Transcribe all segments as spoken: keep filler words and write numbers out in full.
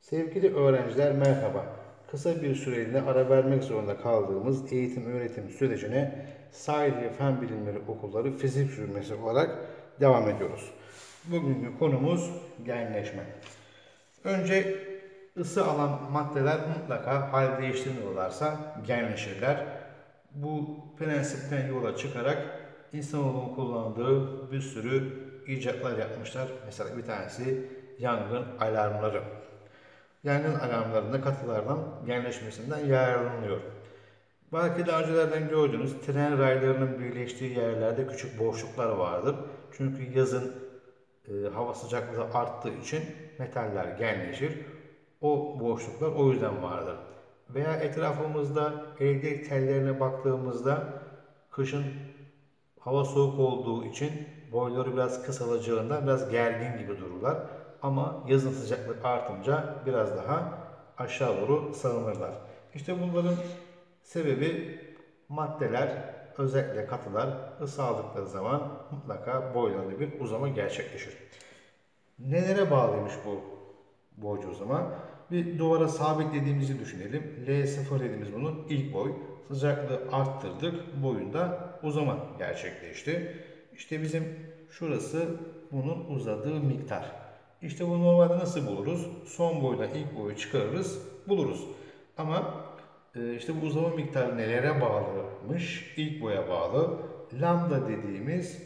Sevgili öğrenciler merhaba. Kısa bir süreliğine ara vermek zorunda kaldığımız eğitim öğretim sürecine Sahil Fen Bilimleri Okulları Fizik Sürmesi olarak devam ediyoruz. Bugünkü konumuz genleşme. Önce ısı alan maddeler mutlaka hal değiştirmiyorlarsa genleşirler. Bu prensipten yola çıkarak insanoğlunun kullandığı bir sürü icatlar yapmışlar. Mesela bir tanesi yangın alarmları. Yangın alarmlarında katılardan genleşmesinden yararlanılıyor. Belki daha öncelerden gördüğünüz tren raylarının birleştiği yerlerde küçük boşluklar vardır. Çünkü yazın e, hava sıcaklığı arttığı için metaller genleşir. O boşluklar o yüzden vardır. Veya etrafımızda elektrik tellerine baktığımızda kışın hava soğuk olduğu için boyları biraz kısalacağından biraz gergin gibi dururlar. Ama yazın sıcaklık artınca biraz daha aşağı doğru salınırlar. İşte bunların sebebi maddeler, özellikle katılar ısı aldıkları zaman mutlaka boylarında bir uzama gerçekleşir. Nelere bağlıymış bu boycu uzama? Bir duvara sabitlediğimizi düşünelim. L sıfır dediğimiz bunun ilk boy. Sıcaklığı arttırdık. Boyunda uzama gerçekleşti. İşte bizim şurası bunun uzadığı miktar. İşte bu normalde nasıl buluruz? Son boydan ilk boyu çıkarırız, buluruz. Ama e, işte bu uzama miktarı nelere bağlımış? İlk boya bağlı. Lambda dediğimiz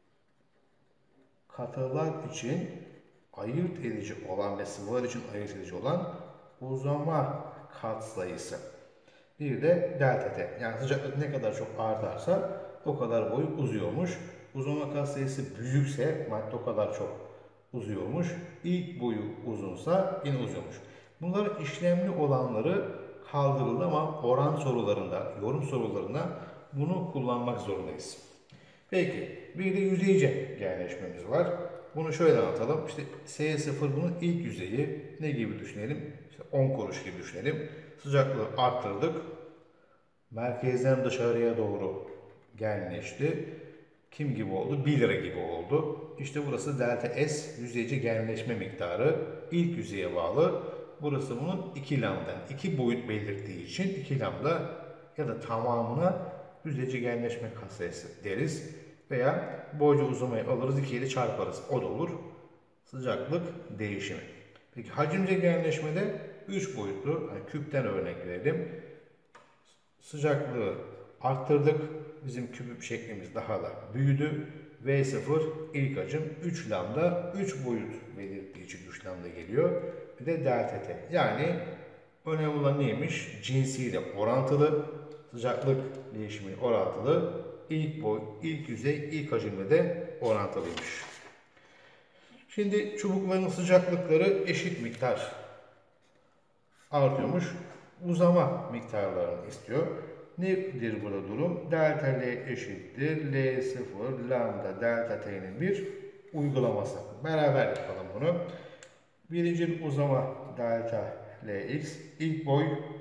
katılar için ayırt edici olan ve sıvılar için ayırt edici olan uzama katsayısı. Bir de delta T. Yani sıcaklık ne kadar çok artarsa o kadar boyu uzuyormuş. Uzama katsayısı büyükse madde o kadar çok uzuyormuş. İlk boyu uzunsa yine uzuyormuş. Bunların işlemli olanları kaldırıldı ama oran sorularında, yorum sorularında bunu kullanmak zorundayız. Peki, bir de yüzeyce genleşmemiz var. Bunu şöyle anlatalım. İşte S sıfır bunun ilk yüzeyi. Ne gibi düşünelim? İşte on kuruş gibi düşünelim. Sıcaklığı arttırdık. Merkezden dışarıya doğru genleşti. Kim gibi oldu? bir lira gibi oldu. İşte burası delta S yüzeyce genleşme miktarı. İlk yüzeye bağlı. Burası bunun iki lambda. iki boyut belirttiği için iki lambda ya da tamamına yüzeyce genleşme katsayısı deriz. Veya boyca uzamayı alırız, iki ile çarparız. O da olur. Sıcaklık değişimi. Peki hacimce genleşmede üç boyutlu, yani küpten örnek verelim. Sıcaklığı arttırdık. Bizim küp şeklimiz daha da büyüdü. V sıfır ilk hacim üç lambda, üç boyut belirttiği için üç lambda geliyor. Bir de delta T. Yani önemli olan neymiş? Cinsiyle orantılı. Sıcaklık değişimi orantılı. İlk boy, ilk yüzey, ilk hacimle de orantılıymış. Şimdi çubukların sıcaklıkları eşit miktar artıyormuş. Uzama miktarlarını istiyor. Nedir burada durum? Delta L eşittir. L sıfır lambda delta T'nin bir uygulaması. Beraber yapalım bunu. Birinci uzama delta Lx. İlk boy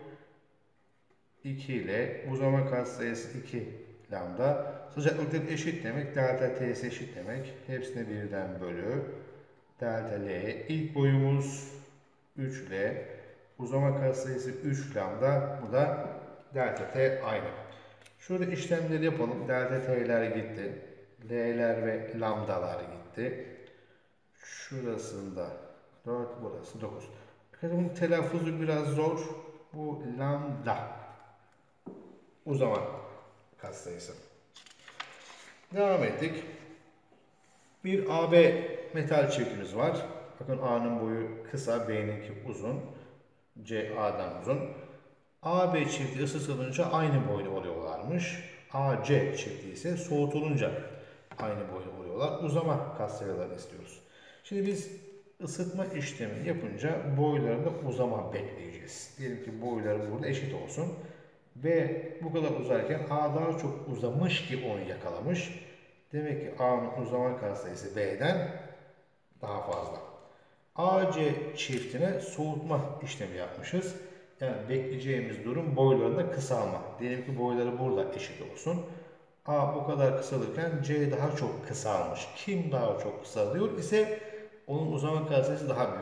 iki ile uzama katsayısı iki lambda. Sıcaklıkları eşit demek. Delta T'si eşit demek. Hepsine birden bölü. Delta L. İlk boyumuz üç L. Uzama katsayısı üç lambda. Bu da delta T aynı. Şurada işlemleri yapalım. Delta T'ler gitti. L'ler ve lambdalar gitti. Şurasında dört, burası dokuz. Bunun telaffuzu biraz zor. Bu lambda. Uzama katsayısı. Devam ettik. Bir A B metal çiftimiz var. Bakın A'nın boyu kısa, B'ninki uzun. C A'dan uzun. A B çifti ısıtılınca aynı boyda oluyorlarmış. A C çifti ise soğutulunca aynı boyda oluyorlar. Uzama katsayılarını istiyoruz. Şimdi biz ısıtma işlemi yapınca boylarında uzama bekleyeceğiz. Diyelim ki boyları burada eşit olsun. B bu kadar uzarken A daha çok uzamış ki onu yakalamış. Demek ki A'nın uzama katsayısı B'den daha fazla. A C çiftine soğutma işlemi yapmışız. Yani bekleyeceğimiz durum boylarında kısalma. Diyelim ki boyları burada eşit olsun. A bu kadar kısalırken C daha çok kısalmış. Kim daha çok kısalıyor ise onun uzama katsayısı daha büyük demektir.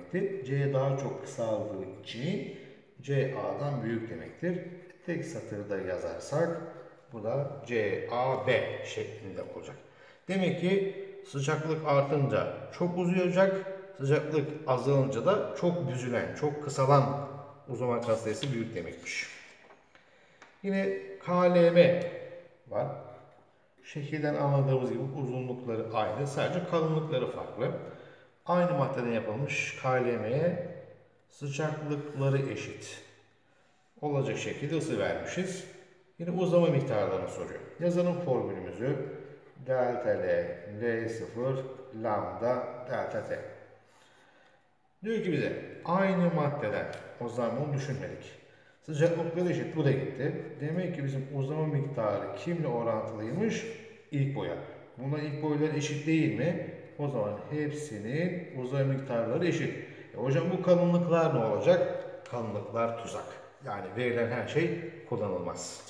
demektir. C daha çok kısaldığı için C A'dan büyük demektir. Tek satırda yazarsak bu da C A B şeklinde olacak. Demek ki sıcaklık artınca çok uzayacak, sıcaklık azalınca da çok büzülen, çok kısalan uzama katsayısı büyük demekmiş. Yine K L M var. Şekilden anladığımız gibi uzunlukları aynı, sadece kalınlıkları farklı. Aynı maddeden yapılmış K L M'ye sıcaklıkları eşit olacak şekilde ısı vermişiz. Yine uzama miktarlarını soruyor. Yazalım formülümüzü. Delta L, L sıfır, lambda, delta T. Diyor ki bize aynı maddeden, o zaman bunu düşünmedik. Sıcaklıkları eşit, bu da gitti. Demek ki bizim uzama miktarı kimle orantılıymış? İlk boya. Bunların ilk boyları eşit değil mi? O zaman hepsinin uzama miktarları eşit. E hocam bu kalınlıklar ne olacak? Kalınlıklar tuzak. Yani verilen her şey kullanılmaz.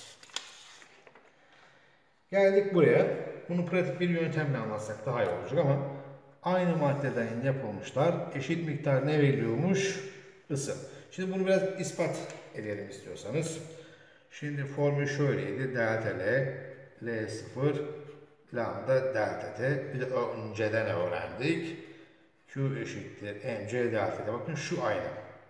Geldik buraya. Bunu pratik bir yöntemle anlatsak daha iyi olacak ama aynı maddeden yapılmışlar. Eşit miktar ne veriliyormuş? Isı. Şimdi bunu biraz ispat edelim istiyorsanız. Şimdi formül şöyleydi. Delta L, L sıfır, lambda delta T. Bir de önceden öğrendik. Q eşittir mc delta T. Bakın şu aynı.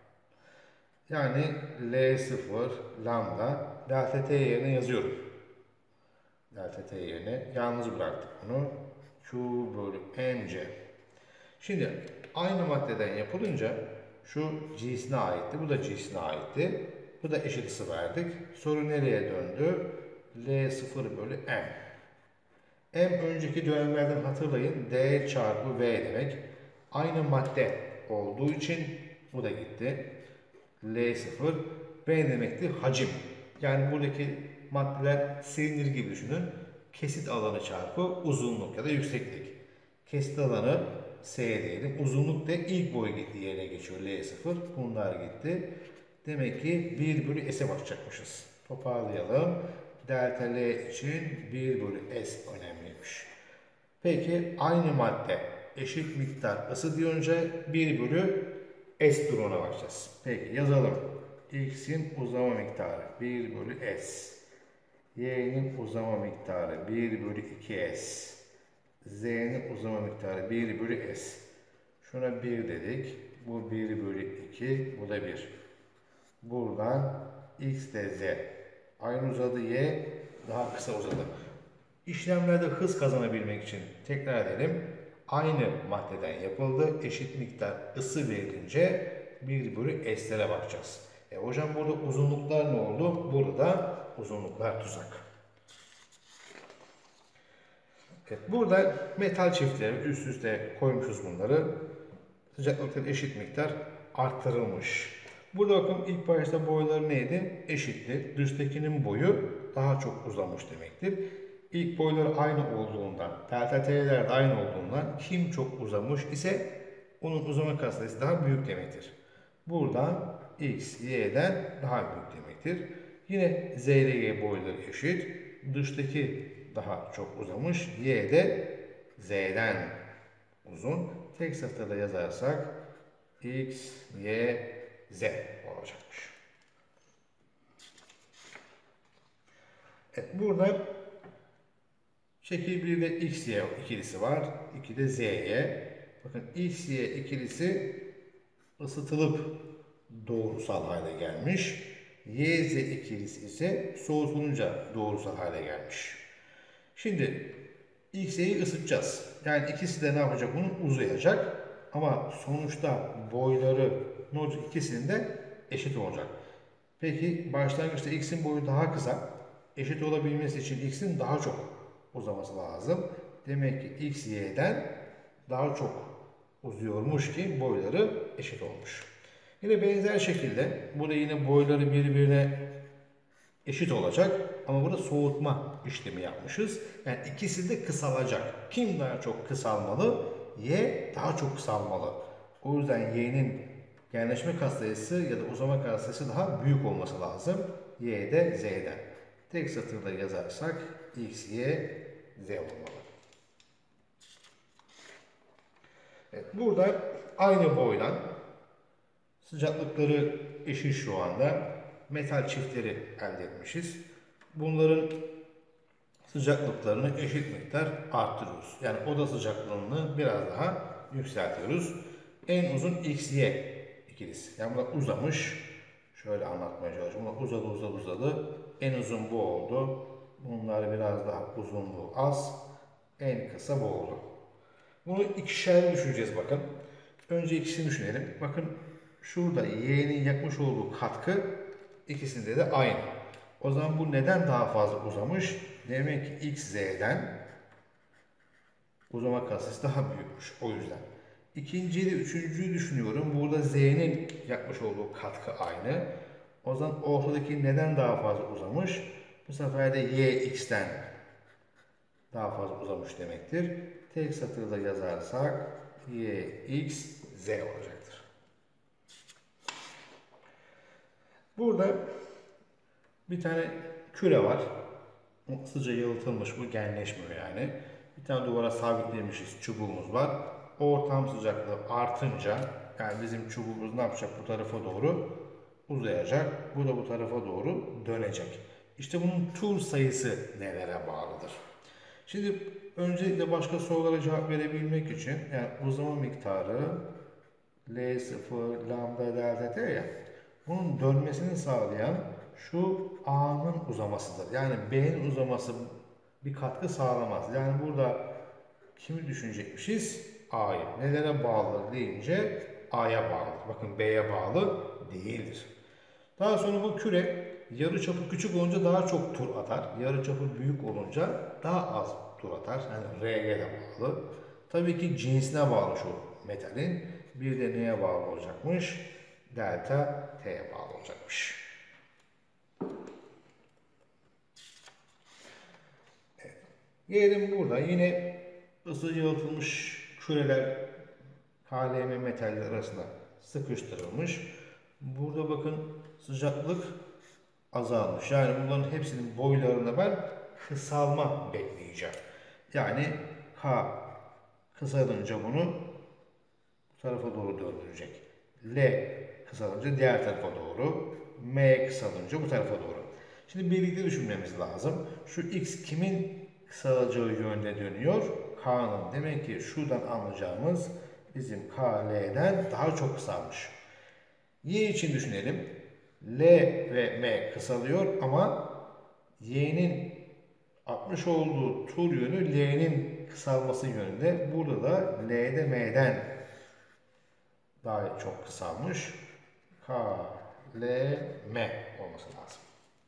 Yani L sıfır, lambda, delta T yerine yazıyorum. Delta T yerine yalnız bıraktık bunu. Q bölü mc. Şimdi aynı maddeden yapılınca şu C'sine aitti, bu da C'sine aitti. Bu da eşit ısı verdik. Soru nereye döndü? L sıfır bölü m. M önceki dönemlerden hatırlayın. D çarpı V demek. Aynı madde olduğu için bu da gitti. L sıfır, V demekti hacim. Yani buradaki maddeler silindir gibi düşünün. Kesit alanı çarpı uzunluk ya da yükseklik. Kesit alanı S diyelim. Uzunluk da ilk boy gittiği yerine geçiyor. L sıfır. Bunlar gitti. Demek ki bir bölü S'e bakacakmışız. Toparlayalım. Delta L için bir bölü S önemliymiş. Peki aynı madde eşit miktar ısı diyonca bir bölü S durumuna bakacağız. Peki yazalım. X'in uzama miktarı bir bölü S. Y'nin uzama miktarı bir bölü iki S. Z'nin uzama miktarı bir bölü S. Şuna bir dedik. Bu bir bölü iki. Bu da bir. Buradan X de Z. Aynı uzadı, Y daha kısa uzadı. İşlemlerde hız kazanabilmek için tekrar edelim. Aynı maddeden yapıldı. Eşit miktar ısı verilince bir bölü S'lere bakacağız. E hocam burada uzunluklar ne oldu? Burada uzunluklar tuzak. Evet, burada metal çiftleri üst üste koymuşuz bunları. Sıcaklıkları eşit miktar arttırılmış. Burada bakın ilk başta boyları neydi? Eşitti. Dıştakinin boyu daha çok uzamış demektir. İlk boyları aynı olduğundan, delta T'ler de aynı olduğundan kim çok uzamış ise onun uzama katsayısı daha büyük demektir. Buradan X, Y'den daha büyük demektir. Yine Z ile Y boyları eşit. Dıştaki daha çok uzamış. Y de Z'den uzun. Tek satırda yazarsak X, Y, Z olacakmış. Evet, burada şekil birde X, Y ikilisi var. ikide Z, Y. Bakın X, Y ikilisi ısıtılıp doğrusal hale gelmiş. Y, Z ikilisi ise soğutulunca doğrusal hale gelmiş. Şimdi X, Y'yi ısıtacağız. Yani ikisi de ne yapacak? Bunu uzayacak. Ama sonuçta boyları ne olacak? İkisinin de eşit olacak. Peki başlangıçta X'in boyu daha kısa. Eşit olabilmesi için X'in daha çok uzaması lazım. Demek ki X, Y'den daha çok uzuyormuş ki boyları eşit olmuş. Yine benzer şekilde burada yine boyları birbirine eşit olacak ama burada soğutma işlemi yapmışız. Yani ikisi de kısalacak. Kim daha çok kısalmalı? Y daha çok kısalmalı. O yüzden Y'nin genleşme katsayısı ya da uzama katsayısı daha büyük olması lazım. Y de Z'den. Tek satırda yazarsak X, Y, Z olmalı. Evet, burada aynı boydan Sıcaklıkları eşit şu anda. Metal çiftleri elde etmişiz. Bunların sıcaklıklarını eşit miktar arttırıyoruz. Yani oda sıcaklığını biraz daha yükseltiyoruz. En uzun X Y ikilisi. Yani bu uzamış. Şöyle anlatmaya çalışıyorum. Uzadı uzadı uzadı. En uzun bu oldu. Bunlar biraz daha uzunluğu az. En kısa bu oldu. Bunu ikişer düşüneceğiz bakın. Önce ikisini düşünelim. Bakın şurada Y'nin yapmış olduğu katkı ikisinde de aynı. O zaman bu neden daha fazla uzamış? Demek ki X, Z'den uzama kasası daha büyükmüş. O yüzden. İkinciyi de üçüncüyü düşünüyorum. Burada Z'nin yapmış olduğu katkı aynı. O zaman ortadaki neden daha fazla uzamış? Bu sefer de Y, X'ten daha fazla uzamış demektir. Tek satırda yazarsak Y, X, Z olacaktır. Burada bir tane küre var. Hızlıca yalıtılmış, bu genleşmiyor yani. Bir tane duvara sabitlemişiz, çubuğumuz var. Ortam sıcaklığı artınca, yani bizim çubuğumuz ne yapacak? Bu tarafa doğru uzayacak. Bu da bu tarafa doğru dönecek. İşte bunun tur sayısı nelere bağlıdır? Şimdi öncelikle başka sorulara cevap verebilmek için, yani uzama miktarı L sıfır, lambda, delta T ya, bunun dönmesini sağlayan şu A'nın uzamasıdır. Yani B'nin uzaması bir katkı sağlamaz. Yani burada kimi düşünecekmişiz? A'yı. Nelere bağlı deyince A'ya bağlı. Bakın B'ye bağlı değildir. Daha sonra bu küre yarıçapı küçük olunca daha çok tur atar. Yarıçapı büyük olunca daha az tur atar. Yani R'ye de bağlı. Tabii ki cinsine bağlı şu metalin. Bir de neye bağlı olacakmış? Delta T'ye bağlı olacakmış. Evet. Gelelim burada yine ısı yalıtılmış küreler K L M metaller arasında sıkıştırılmış. Burada bakın sıcaklık azalmış. Yani bunların hepsinin boylarında ben kısalma bekleyeceğim. Yani K kısalınca bunu bu tarafa doğru döndürecek. L kısalınca diğer tarafa doğru. M kısalınca bu tarafa doğru. Şimdi birlikte düşünmemiz lazım. Şu X kimin kısalacağı yönde dönüyor? K'nın. Demek ki şuradan anlayacağımız bizim K, L'den daha çok kısalmış. Y için düşünelim. L ve M kısalıyor ama Y'nin atmış olduğu tur yönü L'nin kısalması yönünde. Burada da L'de M'den daha çok kısalmış. K, L, M olması lazım.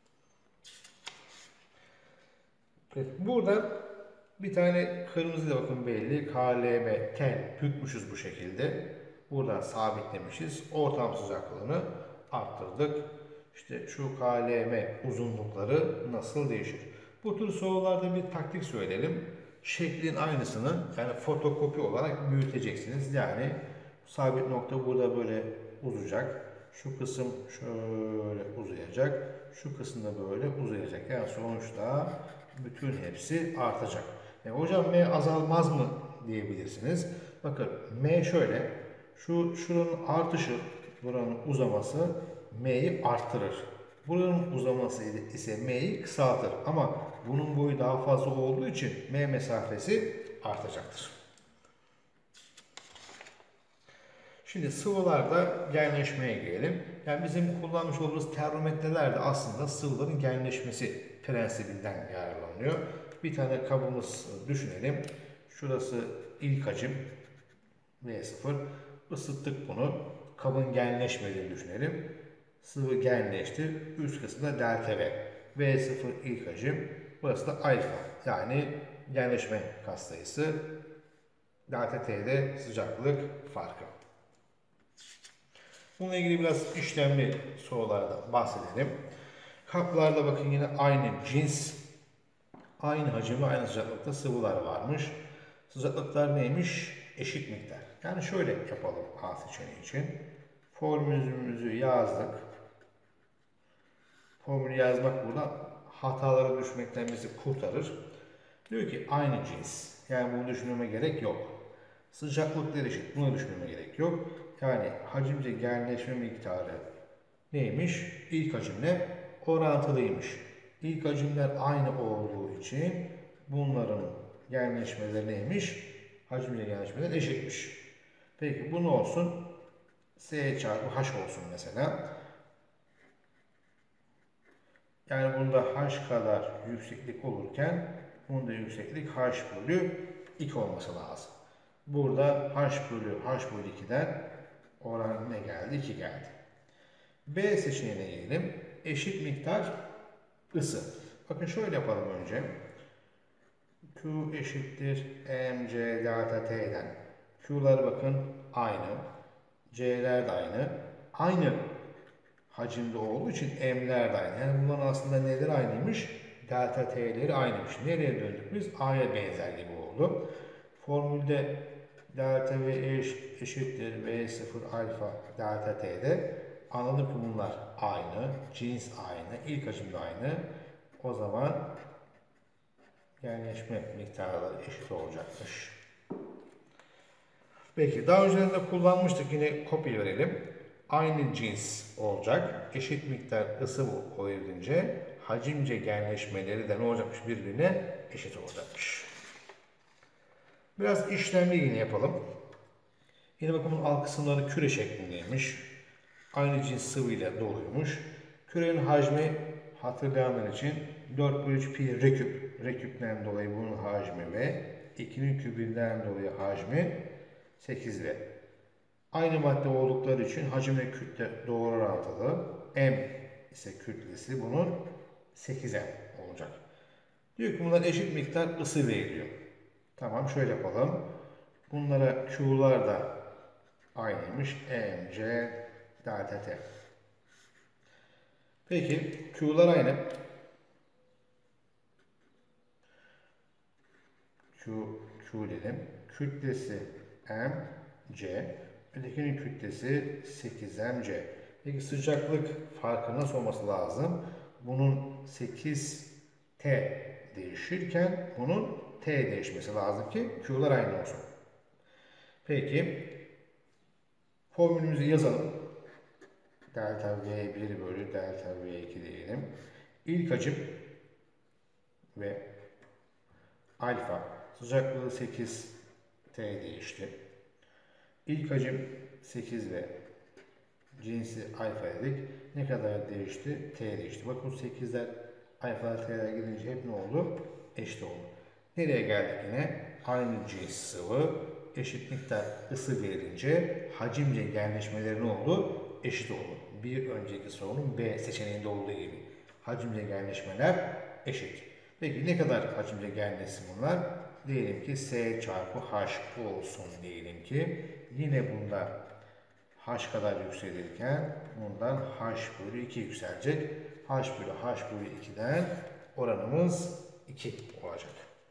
Evet, burada bir tane kırmızı da bakın belli. K, L, M tel bükmüşüz bu şekilde. Buradan sabitlemişiz. Ortam sıcaklığını arttırdık. İşte şu K, L, M uzunlukları nasıl değişir? Bu tür sorularda bir taktik söyleyelim. Şeklin aynısını yani fotokopi olarak büyüteceksiniz. Yani sabit nokta burada böyle uzayacak. Şu kısım şöyle uzayacak. Şu kısım da böyle uzayacak. Yani sonuçta bütün hepsi artacak. E, hocam M azalmaz mı diyebilirsiniz. Bakın M şöyle. Şu şuranın artışı, buranın uzaması M'yi arttırır. Buranın uzaması ise M'yi kısaltır. Ama bunun boyu daha fazla olduğu için M mesafesi artacaktır. Şimdi sıvılarda genleşmeye gelelim. Yani bizim kullanmış olduğumuz termometreler de aslında sıvıların genleşmesi prensibinden yararlanıyor. Bir tane kabımız düşünelim. Şurası ilk hacim V sıfır. Isıttık bunu. Kabın genleşmediğini düşünelim. Sıvı genleşti. Üst kısımda delta V. V sıfır ilk hacim. Burası da alfa. Yani genleşme katsayısı. Delta T'de sıcaklık farkı. Bununla ilgili biraz işlemli sorulardan bahsedelim. Kaplarda bakın yine aynı cins, aynı hacimde, aynı sıcaklıkta sıvılar varmış. Sıcaklıklar neymiş? Eşit miktar. Yani şöyle yapalım A seçeneği için. Formülümüzü yazdık. Formülü yazmak burada hatalara düşmekten bizi kurtarır. Diyor ki aynı cins. Yani bunu düşünmeme gerek yok. Sıcaklıklar eşit. Buna düşünmeme gerek yok. Yani hacimce genleşme miktarı neymiş? İlk hacimle orantılıymış. İlk hacimler aynı olduğu için bunların genleşmeleri neymiş? Hacimce genleşmeler eşitmiş. Peki bu ne olsun? S çarpı H olsun mesela. Yani bunda H kadar yükseklik olurken bunda yükseklik H bölü iki olması lazım. Burada H bölü H bölü iki'den oran ne geldi? iki geldi. B seçeneğine gelelim. Eşit miktar ısı. Bakın şöyle yapalım önce. Q eşittir mc delta T'den. Q'lar bakın aynı. C'ler de aynı. Aynı hacimde olduğu için M'ler de aynı. Yani bunların aslında neleri aynıymış? Delta T'leri aynıymış. Nereye döndük biz? A'ya benzer gibi oldu. Formülde delta V eşittir V sıfır alfa delta T'de. Anladık ki bunlar aynı. Cins aynı. İlk hacimde aynı. O zaman genleşme miktarları eşit olacakmış. Peki daha önceden de kullanmıştık. Yine kopya verelim. Aynı cins olacak. Eşit miktar ısı bu edince hacimce genleşmeleri de ne olacakmış? Birbirine eşit olacakmış. Biraz işlemli yine yapalım. Yine bakın bunun alt kısımları küre şeklindeymiş. Aynı cins sıvıyla doluymuş. Kürenin hacmi hatırlayanlar için dört bölü üç pi r küp. R küpten dolayı bunun hacmi ve ikinin kübünden dolayı hacmi sekiz R. Aynı madde oldukları için hacim ve kütle doğru orantılı. M ise kütlesi bunun sekiz M olacak. Diyor ki bunlar eşit miktar ısı veriliyor. Tamam şöyle yapalım. Bunlara Q'lar da aynıymış. mc delta T. Peki Q'lar aynı. Q, Q dedim. Kütlesi M, C. Ötekinin kütlesi sekiz M C. Peki sıcaklık farkı nasıl olması lazım? Bunun sekiz T değişirken bunun T değişmesi lazım ki Q'lar aynı olsun. Peki formülümüzü yazalım. Delta V bir bölü delta V iki diyelim. İlk hacim ve alfa sıcaklığı sekiz T değişti. İlk hacim sekiz ve cinsi alfa dedik. Ne kadar değişti? T değişti. Bakın sekizler alfa T'ler gidince hep ne oldu? Eşit oldu. Nereye geldik yine? Aynı cins sıvı eşit miktar ısı verilince hacimce genleşmeleri ne oldu? Eşit oldu. Bir önceki sorunun B seçeneğinde olduğu gibi. Hacimce genleşmeler eşit. Peki ne kadar hacimce genleşsin bunlar? Diyelim ki S çarpı H olsun diyelim ki. Yine bunlar H kadar yükselirken bundan H bölü iki yükselecek. H bölü H bölü iki'den oranımız iki olacak.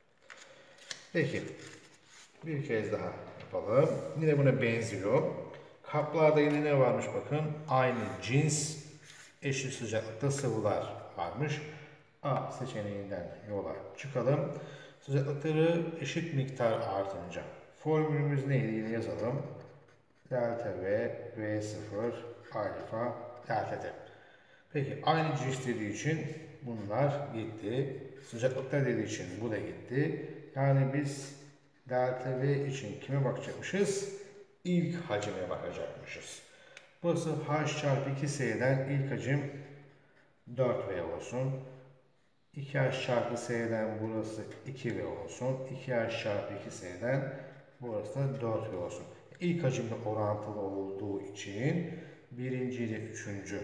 Peki bir kez daha yapalım. Yine buna benziyor. Kaplarda yine ne varmış bakın. Aynı cins eşit sıcaklıkta sıvılar varmış. A seçeneğinden yola çıkalım. Sıcaklıkları eşit miktar artınca. Formülümüz neydi? Yine yazalım. Delta V, V sıfır, alfa, delta T. Peki aynı cins dediği için bunlar gitti. Sıcaklıklar dediği için bu da gitti. Yani biz delta V için kime bakacakmışız? İlk hacime bakacakmışız. Burası H çarpı iki S'den ilk hacim dört V olsun. iki H çarpı S'den burası iki V olsun. iki H çarpı iki S'den burası da dört V olsun. İlk hacimle orantılı olduğu için birinci ile üçüncü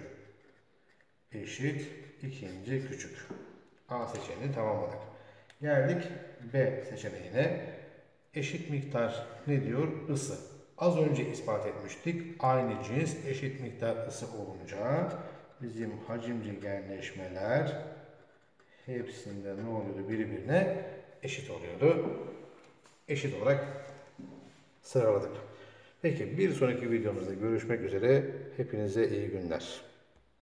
eşit, ikinci küçük. A seçeneğini tamamladık. Geldik B seçeneğine. Eşit miktar ne diyor? Isı. Az önce ispat etmiştik. Aynı cins eşit miktar ısı olunca bizim hacimce genleşmeler hepsinde ne oluyordu? Birbirine eşit oluyordu. Eşit olarak sıraladık. Peki bir sonraki videomuzda görüşmek üzere. Hepinize iyi günler.